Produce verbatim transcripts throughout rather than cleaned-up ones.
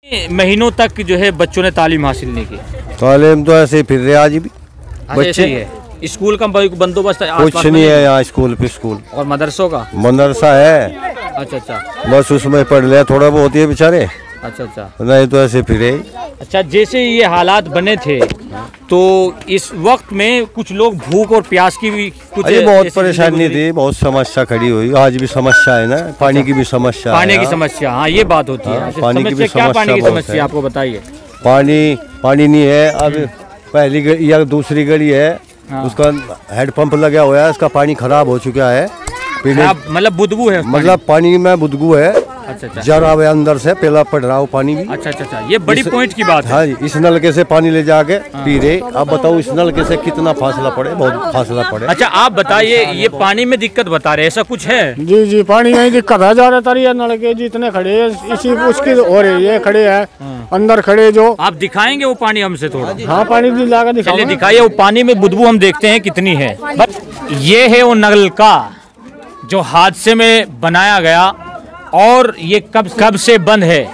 महीनों तक जो है बच्चों ने तालीम हासिल नहीं की। तालीम तो ऐसे ही फिर रहे आज भी बच्चे है। स्कूल का बंदोबस्त कुछ नहीं है यहाँ। स्कूल पे स्कूल और मदरसों का मदरसा है। अच्छा अच्छा, बस उसमें पढ़ ले थोड़ा बहुत ही बेचारे। अच्छा अच्छा, नहीं तो ऐसे फिरे। अच्छा, जैसे ये हालात बने थे तो इस वक्त में कुछ लोग भूख और प्यास की भी कुछ बहुत परेशानी थी, बहुत समस्या खड़ी हुई। आज भी समस्या है ना, पानी की भी समस्या। पानी की समस्या, हाँ ये बात होती है। पानी की भी समस्या, क्या पानी की समस्या आपको बताइए? पानी पानी नहीं है। अब पहली या दूसरी गली है, उसका हैंडपंप लगा हुआ है, उसका पानी खराब हो चुका है। मतलब बुदबू है, मतलब पानी में बुदबू है। अच्छा अच्छा, जरा हुआ अंदर से पहला पड़ रहा हो पानी भी। अच्छा अच्छा, ये बड़ी पॉइंट की बात है। हाँ जी, इस नलके से पानी ले जाके पी रहे। अब बताओ इस नलके से कितना फासला पड़े? बहुत फासला पड़े। अच्छा, आप बताइए, ये पानी में दिक्कत बता रहे, ऐसा कुछ है? जी जी, पानी में दिक्कत है ज्यादातर। ये नलके जितने खड़े हैं इसी उसकी हो रही है। खड़े है अंदर खड़े जो। आप दिखाएंगे वो पानी हमसे थोड़ा? हाँ, पानी भी लाकर दिखाइए। दिखाइए वो पानी में बुदबू हम देखते हैं कितनी है। ये है वो नलका जो हादसे में बनाया गया और ये कब कब से बंद है,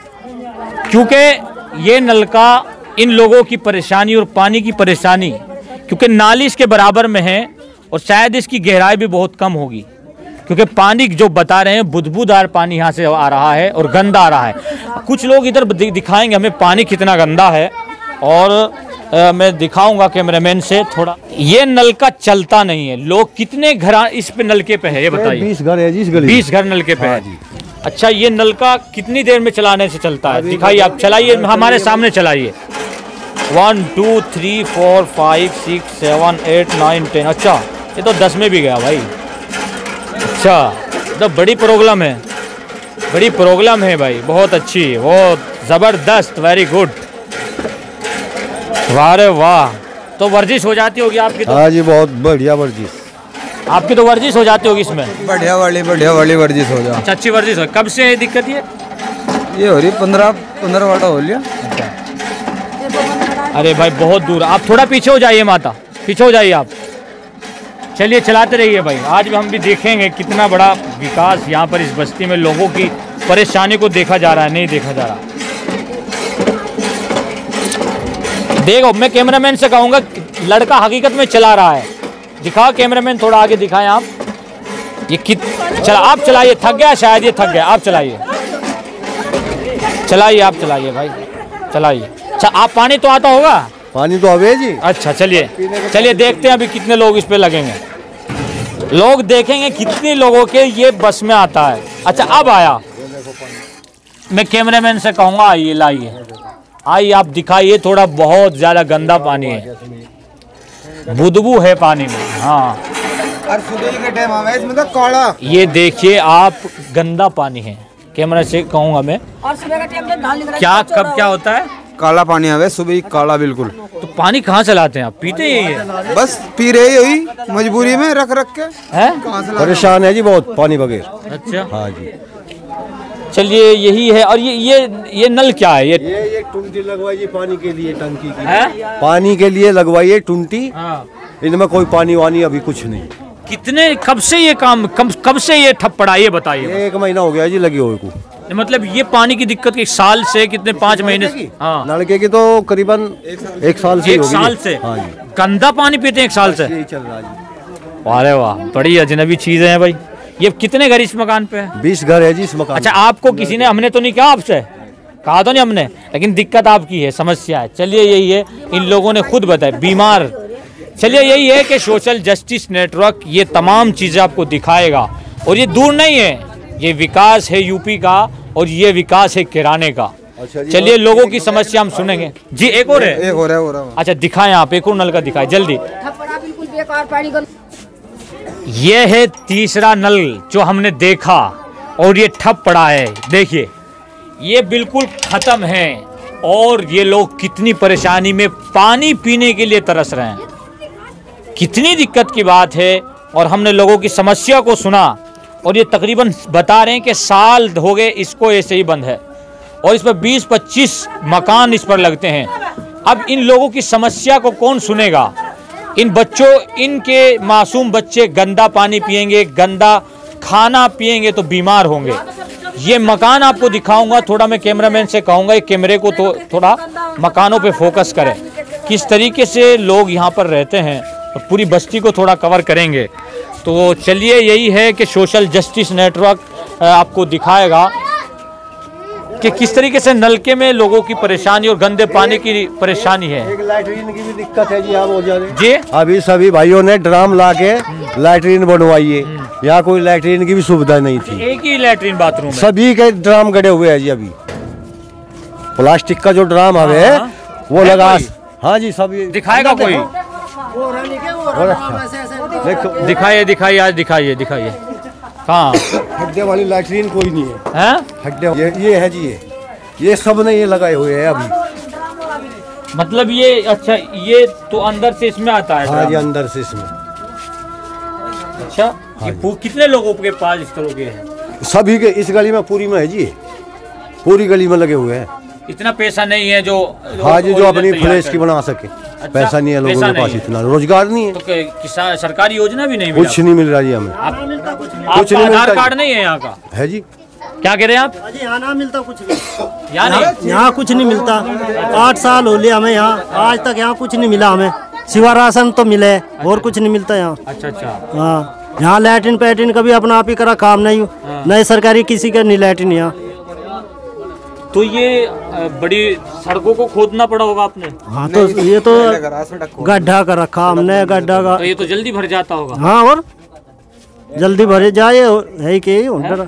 क्योंकि ये नलका इन लोगों की परेशानी और पानी की परेशानी, क्योंकि नाली इसके बराबर में है और शायद इसकी गहराई भी बहुत कम होगी, क्योंकि पानी जो बता रहे हैं बुदबूदार पानी यहाँ से आ रहा है और गंदा आ रहा है। कुछ लोग इधर दिखाएंगे हमें पानी कितना गंदा है और आ, मैं दिखाऊंगा कैमरामैन से थोड़ा। ये नलका चलता नहीं है। लोग कितने घर इस पे नलके पे है ये बताइए? बीस घर है जिस गली, बीस घर नलके पे है। अच्छा, ये नलका कितनी देर में चलाने से चलता है? दिखाइए, आप चलाइए, हमारे सामने चलाइए। One two three four five six seven eight nine ten. अच्छा, ये तो दस में भी गया भाई। अच्छा, तो बड़ी प्रॉब्लम है, बड़ी प्रॉब्लम है भाई, बहुत अच्छी, बहुत ज़बरदस्त, वेरी गुड, वाह रे वाह। तो वर्जिश हो जाती होगी आपकी तो? हाँ जी, बहुत बढ़िया वर्जिश। आपकी तो वर्जिश हो जाती होगी इसमें? बढ़िया वाली बढ़िया वाली वर्जिश हो जाए। अच्छा, अच्छी वर्जिश हो। कब से दिक्कत ये ये हो रही? पंद्रह पंद्रह वाला हो लिया। अरे भाई बहुत दूर, आप थोड़ा पीछे हो जाइए माता, पीछे हो जाइए आप। चलिए चलाते रहिए भाई। आज भी हम भी देखेंगे कितना बड़ा विकास यहाँ पर इस बस्ती में लोगों की परेशानी को देखा जा रहा है, नहीं देखा जा रहा। देखो, मैं कैमरामैन से कहूँगा लड़का हकीकत में चला रहा है। दिखाओ कैमरामैन, थोड़ा आगे दिखाएं आप। ये कित चला, आप चलाइए। थक गया शायद, ये थक गया। आप चलाइए, चलाइए, आप चलाइए भाई, चलाइए। अच्छा, आप पानी तो आता होगा? पानी तो आवे जी। अच्छा, चलिए चलिए देखते हैं अभी कितने लोग इस पे लगेंगे। लोग देखेंगे कितने लोगों के ये बस में आता है। अच्छा, अब आया। मैं कैमरामैन से कहूँगा आइए, लाइए, आइए, आप दिखाइए थोड़ा। बहुत ज़्यादा गंदा पानी है, बुदबू है पानी में। हाँ, और सुबह के टाइम आवे इसमें तो काला। ये देखिए आप, गंदा पानी है। कैमरा से कहूँगा मैं। और सुबह का टाइम क्या कब क्या होता है? काला पानी आवे सुबह, काला बिल्कुल। तो पानी कहाँ से लाते हैं आप? पीते ही है? बस पी रहे यही मजबूरी में रख रख के। हैं? परेशान है जी बहुत पानी बगैर। अच्छा, हाँ जी। चलिए, यही है। और ये ये ये नल क्या है? ये ये ये टुंटी लगवाइए पानी के लिए, टंकी की है? पानी के लिए लगवाइए टुंटी। हाँ। इनमें कोई पानी वानी अभी कुछ नहीं। कितने कब से ये काम कब कब से ये ठप पड़ा ये बताइए? एक महीना हो गया जी लगी हुए को। मतलब ये पानी की दिक्कत एक साल से, कितने पाँच महीने से? हाँ, नलके की तो करीबन एक साल से एक साल से। हाँ जी, गंदा पानी पीते हैं एक साल से? यही चल रहा जी। वाह वाह, बड़ी अजनबी चीजें हैं भाई। ये कितने घर इस मकान पे है? बीस घर है जी इस मकान। अच्छा, आपको किसी ने, हमने तो नहीं कहा आपसे, कहा तो नहीं हमने, लेकिन दिक्कत आपकी है, समस्या है। चलिए, यही है, इन लोगों ने खुद बताया, बीमार। चलिए, यही है कि सोशल जस्टिस नेटवर्क ये तमाम चीज़ें आपको दिखाएगा। और ये दूर नहीं है, ये विकास है यूपी का और ये विकास है किराने का। चलिए, लोगों की समस्या हम सुनेंगे जी। एक और है? एक और है, और अच्छा, दिखाएं आप, एक और नल का दिखाएं जल्दी। ये है तीसरा नल जो हमने देखा और ये ठप पड़ा है। देखिए, ये बिल्कुल खत्म है और ये लोग कितनी परेशानी में पानी पीने के लिए तरस रहे हैं। कितनी दिक्कत की बात है। और हमने लोगों की समस्या को सुना और ये तकरीबन बता रहे हैं कि साल हो गए इसको ऐसे ही बंद है और इस पर बीस पच्चीस मकान इस पर लगते हैं। अब इन लोगों की समस्या को कौन सुनेगा? इन बच्चों, इनके मासूम बच्चे गंदा पानी पिएंगे, गंदा खाना पिएंगे तो बीमार होंगे। ये मकान आपको दिखाऊंगा, थोड़ा मैं कैमरामैन से कहूँगा ये कैमरे को तो थोड़ा मकानों पे फोकस करें, किस तरीके से लोग यहाँ पर रहते हैं और पूरी बस्ती को थोड़ा कवर करेंगे। तो चलिए, यही है कि सोशल जस्टिस नेटवर्क आपको दिखाएगा कि किस तरीके से नलके में लोगों की परेशानी और गंदे पानी की परेशानी है। एक लैट्रीन की भी दिक्कत है जी, आप हो जा रहे जी। अभी सभी भाइयों ने ड्राम ला के लैट्रीन बनवाई है, यहाँ कोई लैट्रीन की भी सुविधा नहीं थी। एक ही लैट्रीन बाथरूम है। सभी के ड्राम गड़े हुए हैं जी। अभी प्लास्टिक का जो ड्राम है वो लगा। हाँ जी, सभी दिखाएगा कोई? दिखाइए दिखाइए आज दिखाइए दिखाइए। हाँ, खड्डे वाली लैट्रीन कोई नहीं है, हैं? खड्डे ये, ये है जी, ये ये सब ने ये लगाए हुए हैं अभी। मतलब ये अच्छा, ये तो अंदर से इसमें आता है? हाँ जी, अंदर से इसमें। अच्छा, ये पू- कितने लोगों के पास इस तरह के हैं? सभी के इस गली में पूरी में है जी, पूरी गली में लगे हुए हैं। इतना पैसा नहीं है जो हाँ जी, जो अपनी तैयार फ्रेश करे। की बना सके। अच्छा, पैसा नहीं है लोगों पैसा के पास, नहीं है। इतना रोजगार नहीं है, तो कि- किसान सरकारी योजना भी नहीं मिला? कुछ नहीं मिल रहा जी हमें। आप, कुछ आपका नहीं आधार मिलता कार्ड जी। नहीं है यहाँ का? है जी। क्या कह रहे हैं आप? अजी यहाँ ना मिलता कुछ भी, यहाँ नहीं? यहाँ कुछ नहीं मिलता। आठ साल हो लिया हमें यहाँ, आज तक यहाँ कुछ नहीं मिला हमें, सिवा राशन तो मिले और कुछ नहीं मिलता यहाँ। अच्छा अच्छा। हाँ, यहाँ लैट्रिन पैट्रिन कभी अपना आप ही करा काम नहीं, नए सरकारी किसी का नहीं लैट्रिन यहाँ। तो ये अ, बड़ी सड़कों को खोदना पड़ा होगा आपने? हाँ, तो ये तो गड्ढा कर रखा हमने, गड्ढा का। तो ये तो जल्दी भर जाता होगा। हाँ, और जल्दी भरे जाए है कि उधर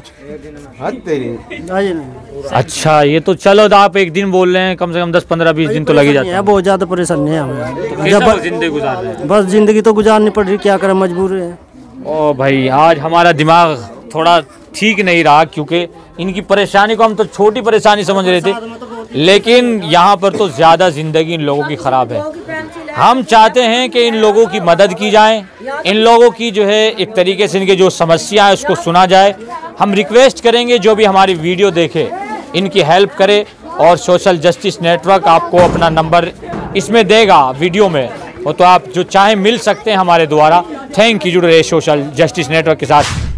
अच्छा, ये तो चलो, तो आप एक दिन बोल रहे हैं, कम से कम दस पंद्रह बीस दिन तो लग ही जाता है। बहुत ज्यादा परेशानी है हमें। तो कैसा जिंदगी गुजार रहे हैं? बस जिंदगी तो गुजारनी पड़ रही, क्या करें, मजबूर है। ओ भाई, आज हमारा दिमाग थोड़ा ठीक नहीं रहा, क्योंकि इनकी परेशानी को हम तो छोटी परेशानी समझ रहे थे, लेकिन यहाँ पर तो ज़्यादा ज़िंदगी इन लोगों की ख़राब है। हम चाहते हैं कि इन लोगों की मदद की जाए, इन लोगों की जो है एक तरीके से इनकी जो समस्या है उसको सुना जाए। हम रिक्वेस्ट करेंगे जो भी हमारी वीडियो देखे इनकी हेल्प करे, और सोशल जस्टिस नेटवर्क आपको अपना नंबर इसमें देगा वीडियो में, और तो आप जो चाहें मिल सकते हैं हमारे द्वारा। थैंक यू, जुड़ रहे सोशल जस्टिस नेटवर्क के साथ।